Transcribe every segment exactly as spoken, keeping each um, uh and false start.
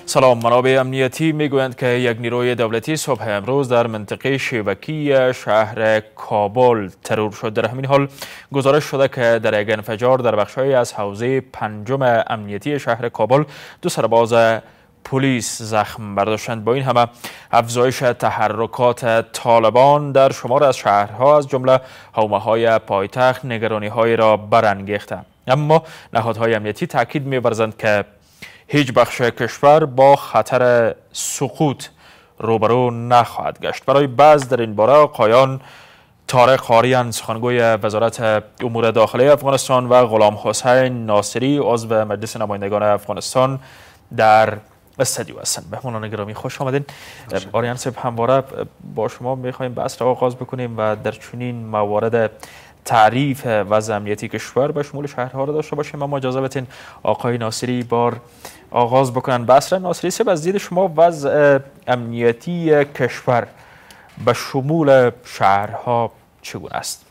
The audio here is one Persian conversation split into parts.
سلام. منابع امنیتی میگویند که یک نیروی دولتی صبح امروز در منطقه شیوکی شهر کابل ترور شد. در همین حال گزارش شده که در یک انفجار در بخش‌هایی از حوزه پنجم امنیتی شهر کابل دو سرباز پلیس زخم برداشتند. با این همه افزایش تحرکات طالبان در شمار از شهرها از جمله حومه‌های پایتخت نگرانی‌های را برانگیخته، اما نهادهای امنیتی تاکید می‌ورزند که هیچ بخش کشور با خطر سقوط روبرو نخواهد گشت. برای بحث در این باره آقایان طارق آریان سخنگوی وزارت امور داخلی افغانستان و غلام حسین ناصری عضو مجلس نمایندگان افغانستان در استودیو هستند. مهمانان گرامی خوش آمدین. آریان صاحب، همواره با شما میخوایم بحث را آغاز بکنیم و در چنین موارد تعریف وضع امنیتی کشور به شمول شهرها را داشته باشیم، اما اجازه بدین آقای ناصری بار آغاز بکنن. بحث ناصری صاحب، از دید شما وضع امنیتی کشور به شمول شهرها چگونه است؟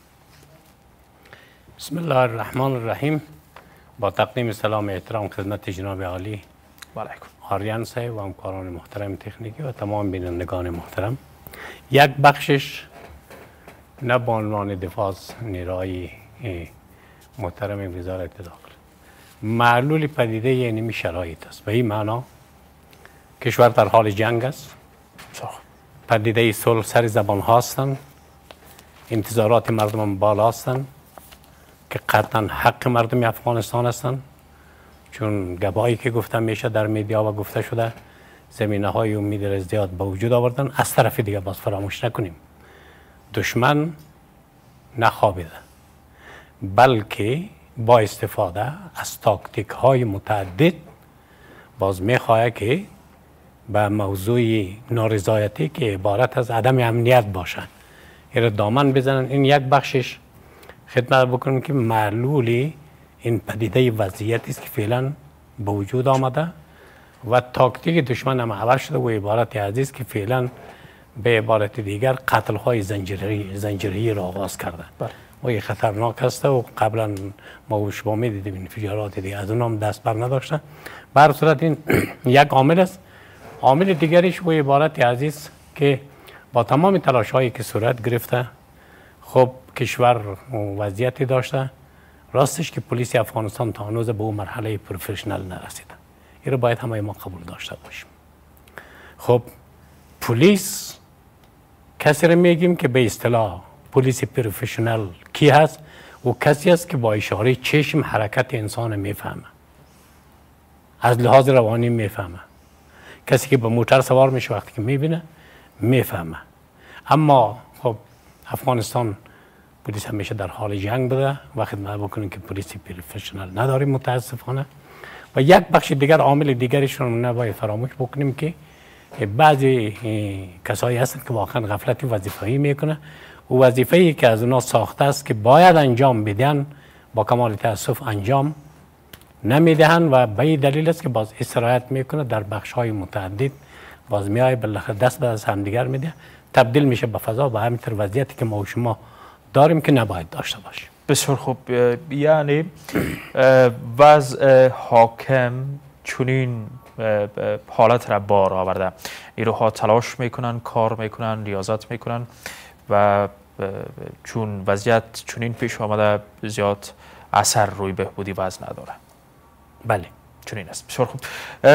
بسم الله الرحمن الرحیم. با تقدیم سلام احترام خدمت جناب عالی و علیکم آریان صاحب و همکاران محترم تکنیکی و تمام بینندگان محترم، یک بخشش نه به عنوان دفاع از نیروهای محترم وزارت داخل معلول پدیده یعنی شرایط است. به این معنا کشور در حال جنگ است، پدیده صلح سر زبان هستند، انتظارات مردم بالا هستند که قطعا حق مردم افغانستان هستند، چون گواهی که گفته میشه در میدیا و گفته شده زمینه های امید ازدیاد به وجود آوردن. از طرف دیگه باز فراموش نکنیم دشمن نخوابیده، بلکه با استفاده از تاکتیک های متعدد باز میخواهد که به موضوع نارضایتی که عبارت از عدم امنیت باشه این دامن بزنن. این یک بخشش خدمت بکنم که معلول این پدیده وضعیتی است که فعلا به وجود آمده و تاکتیک دشمن هم عوض شده و عبارت عزیز که فعلا به عبارت دیگر قتل های زنجیری زنجیری را آغاز کرده و این خطرناک است و قبلا ما شما میدیدیم انفجارات دیگه از اونها هم دست بر نداشته. به هر صورت این یک عامل است. عامل دیگریش و عبارت عزیز که با تمام تلاش هایی که صورت گرفته خب کشور وضعیتی داشته، راستش که پلیس افغانستان تا هنوز به اون مرحله پروفشنال نرسیده. این رو باید همه ما قبول داشته باشیم. خب پلیس کسی رو میگیم که به اصطلاح پلیس پروفشنال کی هست؟ و کسی است که با اشاره چشم حرکت انسان میفهمه، از لحاظ روانی میفهمه. کسی که به موتر سوار میشه وقتی که میبینه میفهمه. اما خب افغانستان پلیس همیشه در حال جنگ بوده و خدمت بکنیم که پلیس پروفشنال نداریم متاسفانه. و یک بخش دیگر عامل دیگرش رو نباید فراموش بکنیم که بعضی کسایی هستند که واقعا غفلت وظیفه‌ای میکنه و وظیفه‌ای که از اونا ساخته است که باید انجام بدن با کمال تاسف انجام نمیدهن و به این دلیل است که باز استراحت میکنه در بخش‌های متعدد، باز میای بالاخره دست به دست همدیگر میده، تبدیل میشه به فضا و همینطور وضعیتی که ما و شما داریم که نباید داشته باشیم. بسیار خوب. یعنی وضع حاکم چنین حالت را بار آورده، نیروها تلاش میکنن، کار میکنن، ریاضت میکنن و چون وضعیت چنین پیش آمده زیاد اثر روی بهبودی وضع نداره. بله چنین است. بسیار خوب.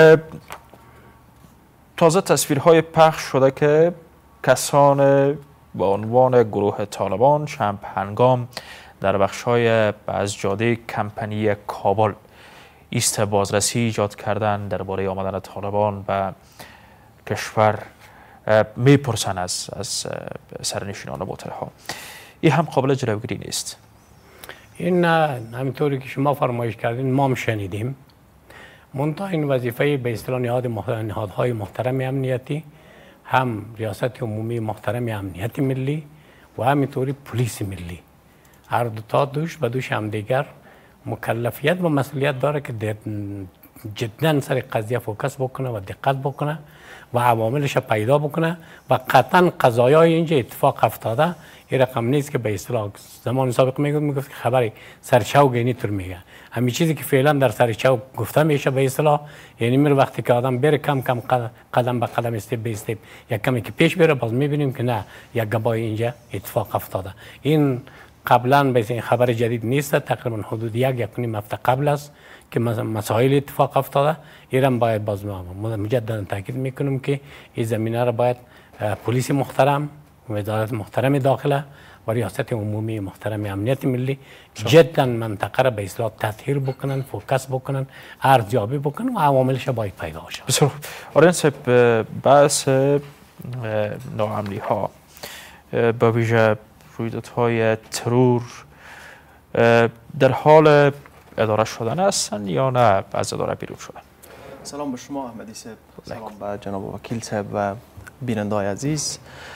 تازه تصویرهای پخش شده که کسان با عنوان گروه طالبان شب هنگام در بخش‌های از جاده کمپنی کابل ایست بازرسی ایجاد کردن درباره آمدن طالبان به کشور میپرسن از از سرنشینان بوتله ها. این هم قابل جلوگیری نیست. این همینطوری که شما فرمایش کردین ما هم شنیدیم. منتها این وظیفه به اصطلاح نهادهای محترم امنیتی، هم ریاست عمومی محترم امنیت ملی و همینطوری پلیس ملی، هر دو تا دوش به دوش هم دیگر مکلفیت و مسئولیت داره که جدا سر قضیه فوکس بکنه و دقت بکنه و عواملش پیدا بکنه و قطعا قضایای اینجا اتفاق افتاده این رقم نیست که به اصطلاح زمان سابق میگفت میگفت که خبری سرچاو گینی طور میگه. همین چیزی که فعلا در سرچاو گفته میشه به اصطلاح یعنی میره وقتی که آدم بره کم کم قدم به قدم استپ به استپ یک کمی که پیش بره باز میبینیم که نه یک گبای اینجا اتفاق افتاده. این قبلا به این خبر جدید نیست، تقریبا حدود یک یک نیم هفته قبل است که مسائل اتفاق افتاده. ایران باید باز مجددا تاکید میکنم که این زمینه را باید پلیس محترم، وزارت محترم داخله و ریاست عمومی محترم امنیت ملی جدا منطقه را به اصلاح تطهیر بکنن، فوکس بکنن، ارزیابی بکنن و عواملش باید پیدا شه. بسیار آرین صاحب، بحث ناامنی ها با ویژه رویدادهای ترور در حال اداره شدن هستن یا نه از اداره بیرون شدن؟ سلام به شما احمدی صاحب، سلام به جناب وکیل صاحب و بیننده‌های عزیز.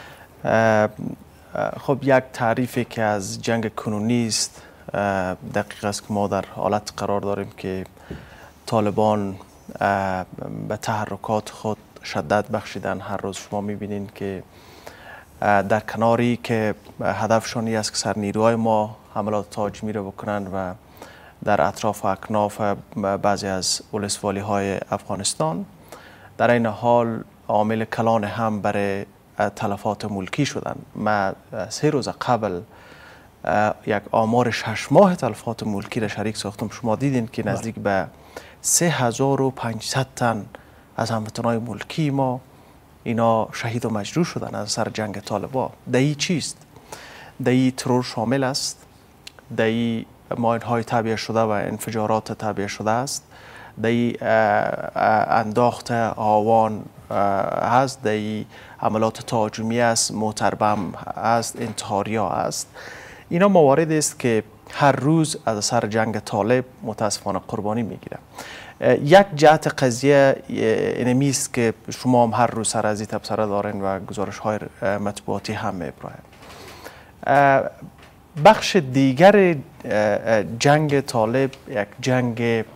خب یک تعریفی که از جنگ کنونی است دقیق است که ما در حالت قرار داریم که طالبان به تحرکات خود شدت بخشیدن. هر روز شما میبینین که در کناری که هدفشون است که سر نیروهای ما حملات تهاجمی را بکنن و در اطراف و اکناف بعضی از ولسوالی های افغانستان، در این حال عامل کلان هم برای تلفات ملکی شدن. ما سه روز قبل یک آمار شش ماه تلفات ملکی را شریک ساختم. شما دیدین که نزدیک به سه هزار و پانصد تن از هموطنان ملکی ما اینا شهید و مجروح شدن از سر جنگ طالبان. دایی چیست؟ دایی ترور شامل است، دایی ماین‌های تعبیه شده و انفجارات تعبیه شده است، دایی انداخت آوان هست، دایی عملات تهاجمی است، موتربم است، انتحاریا است. اینا موارد است که هر روز از سر جنگ طالب متاسفانه قربانی میگیره. یک جهت قضیه اینمی است که شما هم هر روز سر از این تبصره دارین و گزارش های مطبوعاتی هم میبراین. بخش دیگر جنگ طالب یک جنگ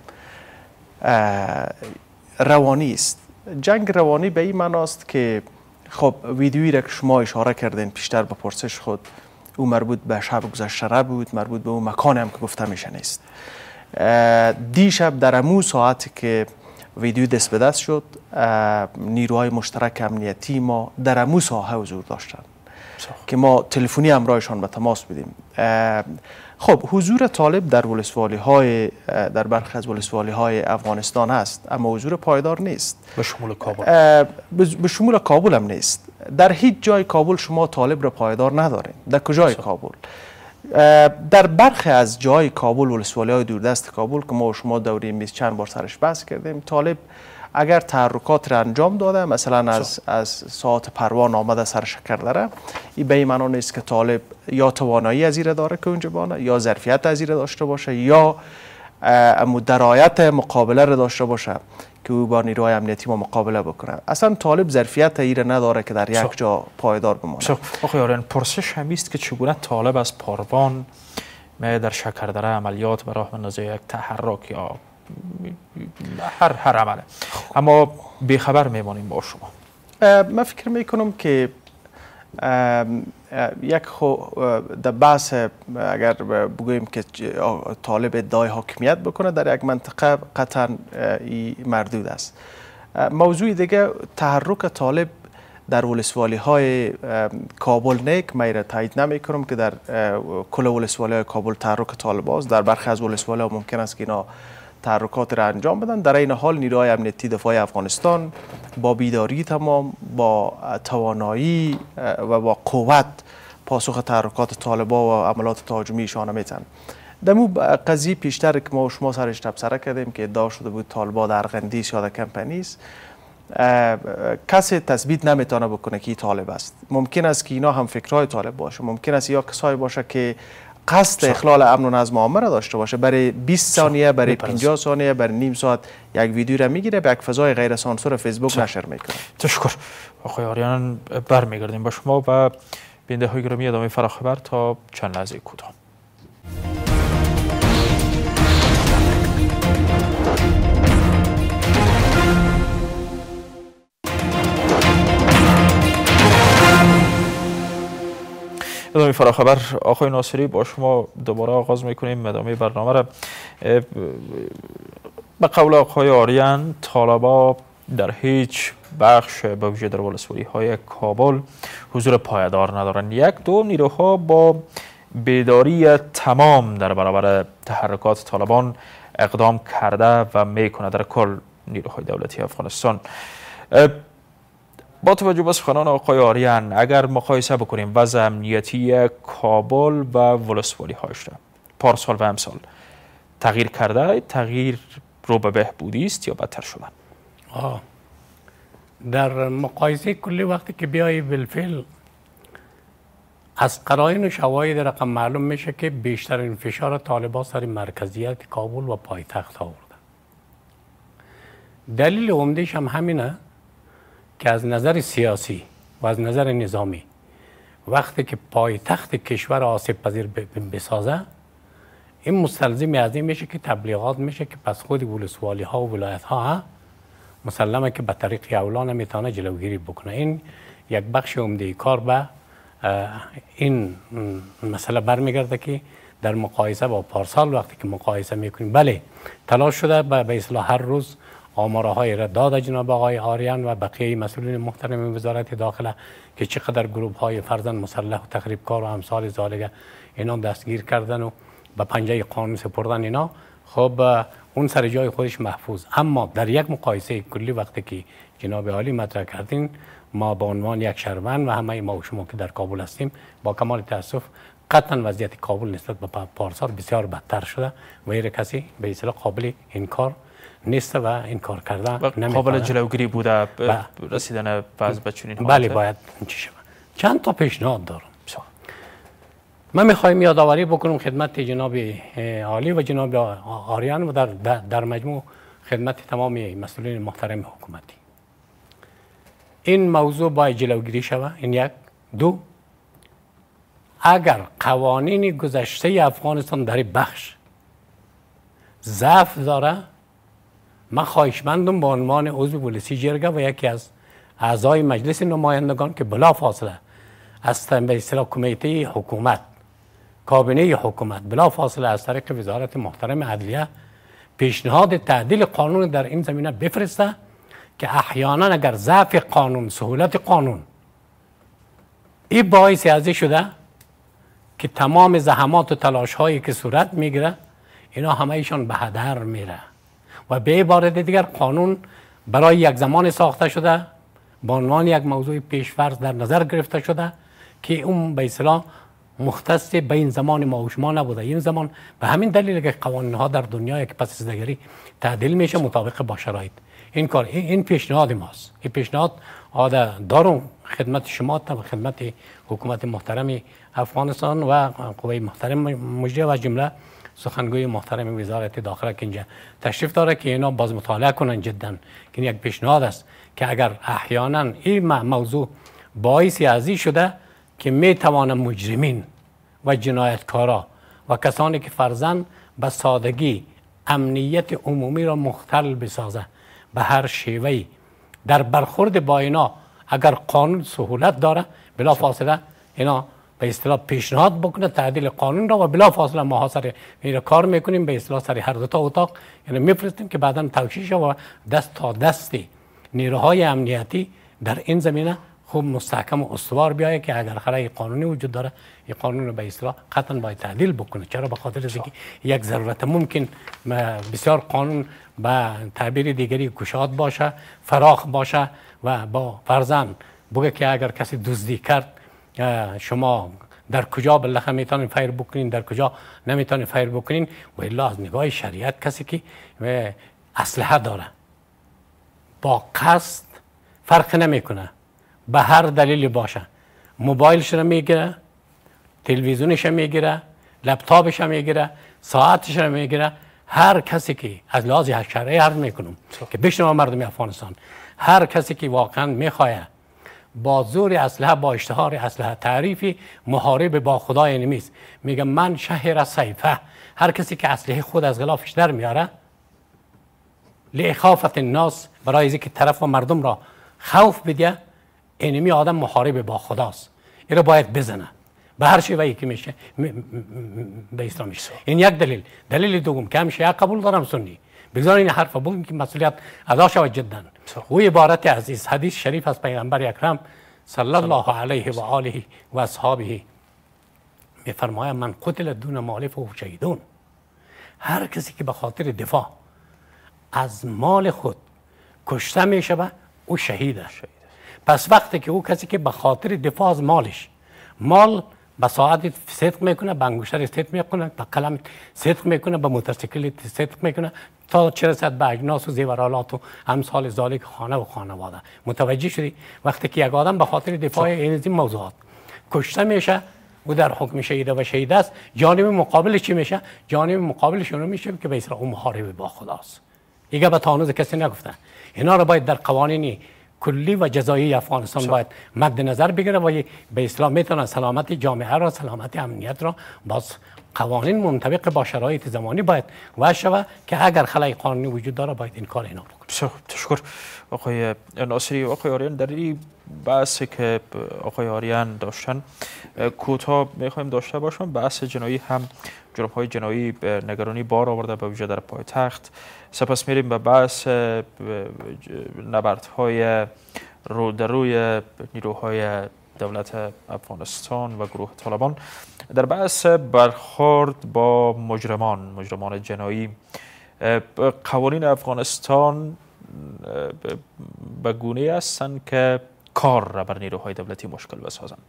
روانی است. جنگ روانی به این معناست که خب ویدیویی را که شما اشاره کردین پیشتر به پرسش خود، او مربوط به شب گذشته بود، مربوط به اون مکان هم که گفته میشه نیست. دیشب در امو ساعتی که ویدیو دست به دست شد، نیروهای مشترک امنیتی ما در امو ساحه حضور داشتند که ما تلفنی همراهشان به تماس بودیم. خب حضور طالب در ولسوالی های در برخی از ولسوالی های افغانستان هست، اما حضور پایدار نیست. به شمول کابل به شمول کابل هم نیست. در هیچ جای کابل شما طالب را پایدار ندارین. در کجای کابل؟ در برخی از جای کابل، ولسوالی های دوردست کابل که ما و شما دوری میز چند بار سرش بحث کردیم، طالب اگر تحرکات را انجام داده، مثلا از از ساعت پروان آمده سر شکردره، این به این معنا نیست که طالب یا توانایی از این داره که اونجا بانه، یا ظرفیت از این داشته باشه، یا درایت مقابله را داشته باشه که او با نیروهای امنیتی ما مقابله بکنه. اصلا طالب ظرفیت این نداره که در یک جا پایدار بمانه. آقای آرین، پرسش هم است که چگونه طالب از پروان در شکردره عملیات به راه اندازی یک تحرک یا هر هر عمله، اما بیخبر میمانیم با شما. من فکر میکنم که یک خو در بحث اگر بگوییم که طالب ادعای حاکمیت بکنه در یک منطقه قطعا ای مردود است. موضوع دیگه تحرک طالب در ولسوالی های کابل نیک من تایید نمی کنم که در کل ولسوالی های کابل تحرک طالب است. در برخی از ولسوالی ها ممکن است که اینا تحرکات را انجام بدن. در این حال نیروهای امنیتی دفاع افغانستان با بیداری تمام، با توانایی و با قوت پاسخ تحرکات طالبا و عملات تهاجمی ایشان میتن. دمو قضیه پیشتر که ما و شما سرش تبصره کردیم که ادعا شده بود طالبا در ارغندیس یا در کمپنیس، کسی تثبیت نمیتونه بکنه که طالب است. ممکن است که اینا هم فکرهای طالب باشه، ممکن است یا کسایی باشه که قصد اخلال امن و نظم عامه را داشته باشه، برای بیست ثانیه، برای پنجاه ثانیه، برای نیم ساعت یک ویدیو را میگیره، به یک فضای غیر سانسور فیسبوک نشر میکنه. تشکر آقای آریان. برمیگردیم با شما و بیننده های گرامی ادامه فراخبر تا چند لحظه کوتاه. ادامه فراخبر آقای ناصری با شما دوباره آغاز میکنیم ادامه برنامه را. به قول آقای آریان طالبا در هیچ بخش به ویژه در ولسوالی های کابل حضور پایدار ندارند. یک دو نیروها با بیداری تمام در برابر تحرکات طالبان اقدام کرده و میکنه در کل نیروهای دولتی افغانستان. با توجه به سخنان آقای آریان اگر مقایسه بکنیم وضع امنیتی کابل و ولسوالی هاش پارسال و امسال تغییر کرده، تغییر رو به بهبودی است یا بدتر شده؟ آه. در مقایسه کلی وقتی که بیایی بالفعل از قرائن و شواهد رقم معلوم میشه که بیشترین فشار طالبان سر مرکزیت کابل و پایتخت آورده. دلیل عمده‌اش هم همینه که از نظر سیاسی و از نظر نظامی وقتی که پایتخت کشور آسیب پذیر بسازه این مستلزم از این میشه که تبلیغات میشه که پس خود ولسوالی ها و ولایت ها مسلمه که به طریق اولا نمیتونه جلوگیری بکنه. این یک بخش عمده کار به این مسئله برمیگرده که در مقایسه با پارسال وقتی که مقایسه میکنیم بله تلاش شده به اصلاح هر روز آماره های را داده جناب آقای آریان و بقیه مسئولین محترم وزارت داخله که چقدر گروه های فرزند مسلح و تخریبکار و امثال ذالک اینا دستگیر کردن و به پنجه قانون سپردن اینا. خب اون سر جای خودش محفوظ، اما در یک مقایسه کلی وقتی که جناب عالی مطرح کردین ما به عنوان یک شهروند و همه ما و شما که در کابل هستیم با کمال تاسف قطعا وضعیت کابل نسبت به پارسال بسیار بدتر شده و هر کسی به اصطلاح قابل انکار نیست و انکار کردن نمی‌تونه. قابل جلوگیری بوده رسیدن وضع به چنین حالت؟ بله باید چی شود. چند تا پیشنهاد دارم. من میخوایم یادآوری بکنم خدمت جناب عالی و جناب آریان و در در مجموع خدمت تمام مسئولین محترم حکومتی. این موضوع باید جلوگیری شود. این یک. دو، اگر قوانین گذشته افغانستان در بخش ضعف داره من خواهشمندم به عنوان عضو پلیسی جرگه و یکی از اعضای مجلس نمایندگان که بلا فاصله از به اصطلاح کمیته حکومت کابینه حکومت بلا فاصله از طریق وزارت محترم عدلیه پیشنهاد تعدیل قانون در این زمینه بفرسته که احیانا اگر ضعف قانون سهولت قانون این باعث ازی شده که تمام زحمات و تلاش هایی که صورت میگیره اینا همه ایشان به هدر میره و به عبارت دیگر قانون برای یک زمان ساخته شده به عنوان یک موضوع پیشفرض در نظر گرفته شده که اون به اصطلاح مختص به این زمان ما و شما نبوده. این زمان به همین دلیل که قوانین ها در دنیا که پس از دیگری تعدیل میشه مطابق با شرایط. این کار این پیشنهاد ماست. این پیشنهاد عاده دارم خدمت شما و خدمت حکومت محترم افغانستان و قوه محترم مجری و جمله سخنگوی محترم وزارت داخله که اینجا تشریف داره که اینا باز مطالعه کنن جدا که یک پیشنهاد است که اگر احیانا این موضوع باعث ازی شده که می توانه مجرمین و جنایتکارا و کسانی که فرزند به سادگی امنیت عمومی را مختل بسازه به هر شیوهی در برخورد با اینا اگر قانون سهولت داره بلا فاصله اینا به اصطلاح پیشنهاد بکنه تعدیل قانون را و بلا فاصله ما سر این کار میکنیم به اصطلاح سر هر دو تا اتاق یعنی میفرستیم که بعدا توشیش و دست تا دستی نیروهای امنیتی در این زمینه خوب مستحکم و استوار بیایه که اگر خلای قانونی وجود داره این قانون رو به اصطلاح قطعا باید تعدیل بکنه. چرا؟ به خاطر اینکه یک ضرورت ممکن بسیار قانون به تعبیر دیگری گشاد باشه فراخ باشه و با فرزند بگه که اگر کسی دزدی کرد شما در کجا بالاخره میتونین فایر بکنین در کجا نمیتونین فایر بکنین و الا از نگاه شریعت کسی که اسلحه داره با قصد فرق نمیکنه به هر دلیلی باشه موبایلش رو میگیره تلویزیونش رو میگیره لپتاپش رو میگیره ساعتش رو میگیره هر کسی که از لحاظ شرعی عرض میکنم که بشنوه مردم افغانستان هر کسی که واقعا میخواد با زور اسلحه با اشتهار اسلحه تعریفی محارب با خدای نمیست میگه من شهر سیفه هر کسی که اسلحه خود از غلافش در میاره لاخافت الناس برای اینکه طرف و مردم را خوف بده اینمی آدم محارب با خداست این رو باید بزنه به هر شیوهی که میشه به اسلام میشه. این یک دلیل. دلیل دوم که هم شیعه قبول دارم سنی، بگذار این حرف بگیم که مسئولیت ادا شود جدا. او عبارت عزیز حدیث شریف از پیغمبر اکرم صلی الله علیه و آله و اصحابه میفرماید من قتل دون مال فهو شهیدون. هر کسی که به خاطر دفاع از مال خود کشته میشه او شهیده. پس وقتی که او کسی که به خاطر دفاع از مالش، مال به ساعت صدق میکنه، به انگشتر صدق میکنه، به قلم صدق میکنه، به موتورسیکل صدق میکنه، تا چه رسد به اجناس و زیورالات و امثال ذالک خانه و خانواده. متوجه شدی؟ وقتی که یک آدم به خاطر دفاع این موضوعات کشته میشه او در حکم شهیده و شهید است. جانب مقابل چی میشه؟ جانب مقابل شنو میشه که به اصطلاح اون محارب با خداست. دیگه به تانوز کسی نگفتن. اینا رو باید در قوانین کلی و جزایی افغانستان باید مد نظر بگیره و به اصطلاح میتونن سلامت جامعه را، سلامت امنیت را باز قوانین منطبق با شرایط زمانی باید وضع شود که اگر خلای قانونی وجود داره باید این کار اینا بکنه. تشکر آقای ناصری. آقای آریان، در این بحثی که آقای آریان داشتن کوتاه میخوایم داشته باشم. بحث جنایی هم جرم های جنایی نگرانی بار آورده به ویژه در پایتخت. سپس میریم به بحث نبردهای رو در روی نیروهای دولت افغانستان و گروه طالبان. در بحث برخورد با مجرمان مجرمان جنایی، قوانین افغانستان به گونه هستند که کار را بر نیروهای دولتی مشکل بسازند.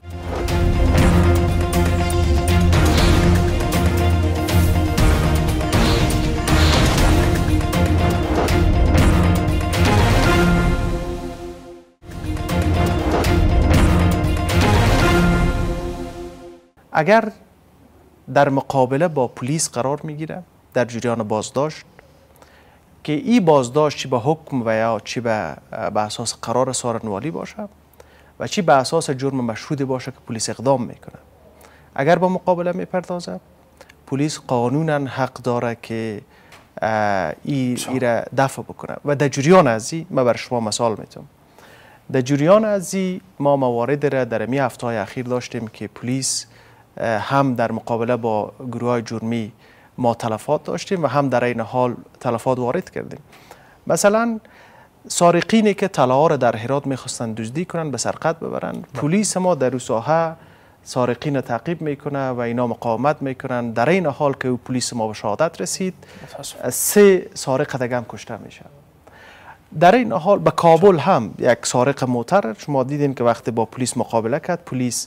اگر در مقابله با پلیس قرار میگیره در جریان بازداشت که این بازداشت چی به حکم و یا چی به به اساس قرار سارنوالی باشه و چی به اساس جرم مشهود باشه که پلیس اقدام میکنه، اگر با مقابله میپردازه، پلیس قانونا حق داره که ای, ای را دفع بکنه. و در جریان از این من بر شما مثال میتونم. در جریان از این ما موارد را در می هفته های اخیر داشتیم که پلیس هم در مقابله با گروه های جرمی ما تلفات داشتیم و هم در این حال تلفات وارد کردیم. مثلا سارقینی که طلاها را در هرات میخواستن دزدی کنن، به سرقت ببرن، پلیس ما در اون ساحه سارقین تعقیب میکنه و اینا مقاومت میکنن. در این حال که پلیس ما به شهادت رسید، سه سارق دیگه هم کشته میشه. در این حال به کابل هم یک سارق موتر شما دیدین که وقتی با پلیس مقابله کرد، پلیس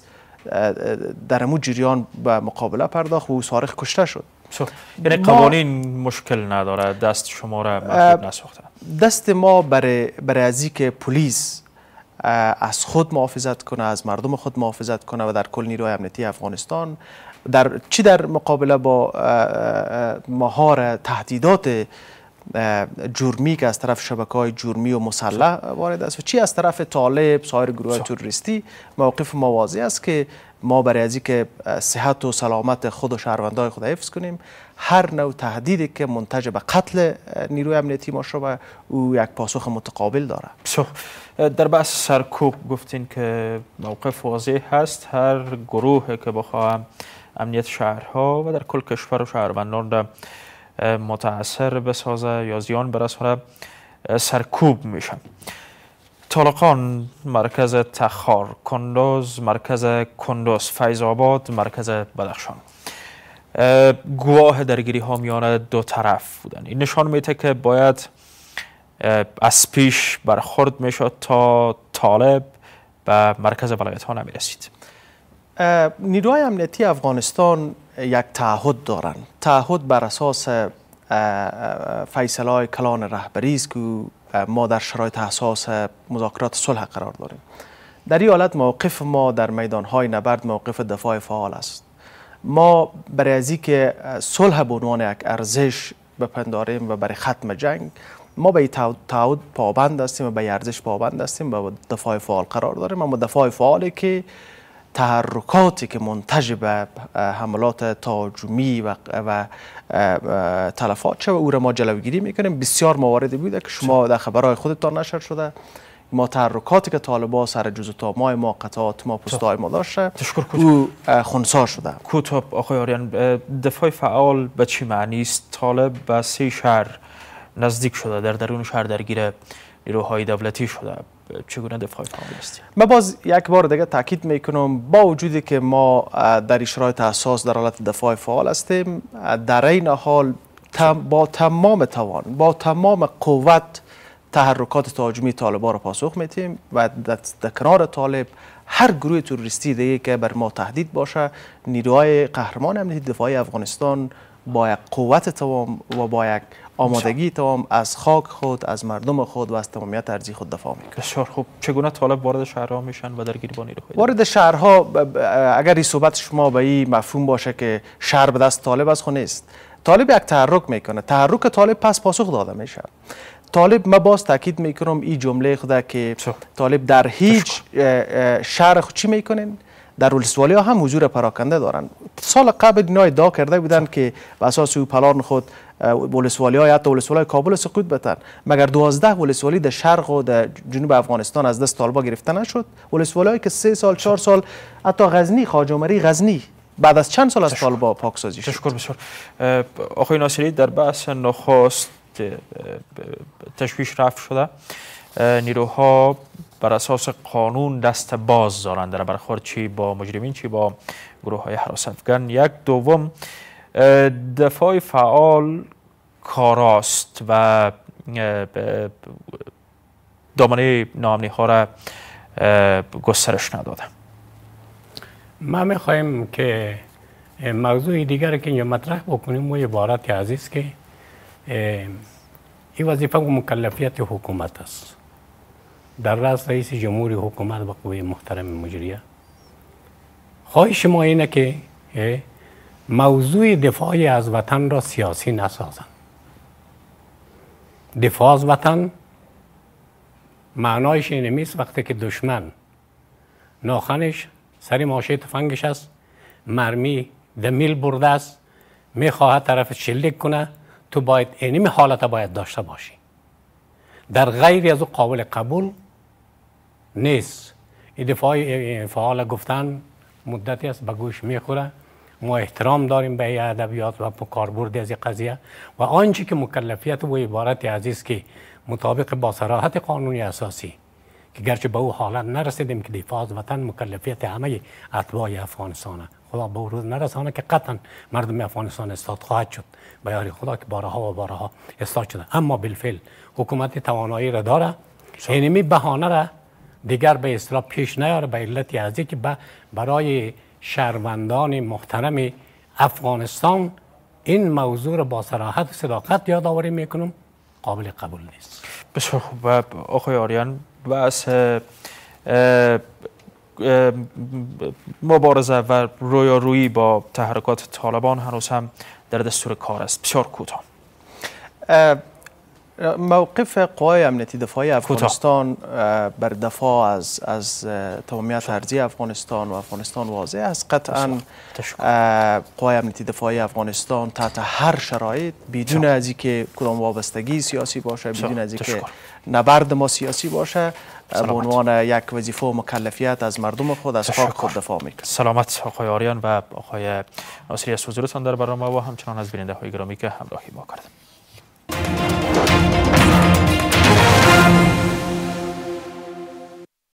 در امو جریان به مقابله پرداخت و سارق کشته شد. یعنی قوانین مشکل نداره، دست شما را محدود نساخته. دست ما برای برای ازی که پلیس از خود محافظت کنه، از مردم خود محافظت کنه و در کل نیروی امنیتی افغانستان در چی در مقابله با مهار تهدیدات جرمی که از طرف شبکه‌های جرمی و مسلح وارد است و چی از طرف طالب سایر گروه تروریستی، موقف ما واضح است که ما برای از که صحت و سلامت خود و شهروندان خود حفظ کنیم، هر نوع تهدیدی که منتج به قتل نیروی امنیتی ما شده او یک پاسخ متقابل داره. در بحث سرکوب گفتین که موقف واضح هست، هر گروه که بخواه امنیت شهرها و در کل کشور و شهروندان را متاثر بسازه یا زیان برسانه سرکوب میشن. طالقان مرکز تخار، کندوز مرکز کندوز، فیض آباد مرکز بدخشان گواه درگیری ها میان دو طرف بودن. این نشان میده که باید از پیش برخورد میشد تا طالب به مرکز ولایت ها نمیرسید. نیروهای امنیتی افغانستان یک تعهد دارند. تعهد بر اساس فیصله های کلان رهبری است که ما در شرایط حساس مذاکرات صلح قرار داریم. در این حالت موقف ما در میدان های نبرد موقف دفاع فعال است. ما برای از اینکه صلح به عنوان یک ارزش بپنداریم و برای ختم جنگ، ما به تعهد پابند هستیم و به ارزش پابند هستیم و دفاع فعال قرار داریم. اما دفاع فعالی که تحرکاتی که منتج به حملات تهاجمی و, و تلفات شده او را ما جلوگیری میکنیم. بسیار مواردی بوده که شما در خبرهای خودتان نشر شده ما تحرکاتی که طالبان سر جزء ما ما قطعات ما پستای ما داشته او خنثی شده. کوتاه آقای آریان، دفاع فعال به چی معنی است؟ طالب به سه شهر نزدیک شده، در درون شهر درگیر نیروهای دولتی شده، چگونه دفاع فعال است؟ من باز یک بار دیگه تاکید میکنم با وجودی که ما در شرایط اساس در حالت دفاع فعال هستیم، در این حال با تمام توان با تمام قوت تحرکات تهاجمی طالبان را پاسخ میتیم و در کنار طالب هر گروه تروریستی دیگه که بر ما تهدید باشه، نیروهای قهرمان امنیتی دفاعی افغانستان با یک قوت تمام و با یک آمادگی تمام از خاک خود، از مردم خود و از تمامیت ارضی خود دفاع میکنه. بسیار خوب. چگونه طالب وارد شهرها میشن و درگیر با نیروهای وارد شهرها؟ اگر این صحبت شما به این مفهوم باشه که شهر به دست طالب از خود نیست، طالب یک تحرک میکنه، تحرک طالب پس پاسخ داده میشه. طالب، ما باز تاکید میکنم این جمله خدا که طالب در هیچ شهر خود چی میکنن، در ولسوالی ها هم حضور پراکنده دارن. سال قبل اینا ادعا کرده بودن که به اساس او پلان خود ولسوالی ها حتی ولسوالی کابل سقوط بتن، مگر دوازده ولسوالی در شرق و در جنوب افغانستان از دست طالبا گرفته نشد. ولسوالی که سه سال چهار سال، حتی غزنی، خواجه‌عمری غزنی بعد از چند سال از طالبا پاکسازی شد. تشکر بسیار. آقای ناصری، در بحث نخست تشویش رفع شده، نیروها بر اساس قانون دست باز دارند در برخورد چی با مجرمین چی با گروه های هراس افغان. یک دوم، دفاع فعال کاراست و دامنه ناامنی ها را گسترش نداده. ما میخوایم که موضوع دیگر که اینجا مطرح بکنیم و عبارت عزیز که این وظیفه و مکلفیت حکومت است. در رأس رئیس جمهوری حکومت و قوه محترم مجریه، خواهش ما اینه که موضوع دفاع از وطن را سیاسی نسازند. دفاع از وطن معنایش این نیست وقتی که دشمن ناخنش سری ماشه تفنگش است، مرمی دمیل برده است، میخواهد طرف شلیک کنه، تو باید اینمی حالت باید داشته باشی. در غیر از او قابل قبول نیست. این دفاع فعال گفتن مدتی است به گوش میخوره. ما احترام داریم به این ادبیات و کاربرد از این قضیه و آنچه که مکلفیت و عبارت عزیز که مطابق با صراحت قانونی اساسی که گرچه به او حالت نرسیدیم که دفاع از وطن مکلفیت همه اتباع افغانستانه، خدا به روز نرسانه که قطعا مردم افغانستان استاد خواهد شد به یاری خدا که بارها و بارها استاد شده، اما بالفعل حکومت توانایی را داره اینمی بهانه را دیگر به اصطلاح پیش نیاره به علت ازی که برای شهروندان محترم افغانستان این موضوع را با صراحت و صداقت یادآوری میکنم قابل قبول نیست. بسیار خوب. آقای آریان، بحث مبارزه و رویارویی با تحرکات طالبان هنوز هم در دستور کار است. بسیار کوتاه. موقف قوای امنیتی دفاعی افغانستان بر دفاع از از تمامیت ارضی افغانستان و افغانستان واضح است. قطعا قوای امنیتی دفاعی افغانستان تحت هر شرایط بدون از اینکه کدام وابستگی سیاسی باشه، بدون از اینکه نبرد ما سیاسی باشه، به عنوان یک وظیفه و مکلفیت از مردم خود از خاک خود دفاع میکنه. سلامت آقای آریان و آقای ناصری از حضورتان در برنامه و همچنان از بیننده های گرامی که همراهی ما کردند.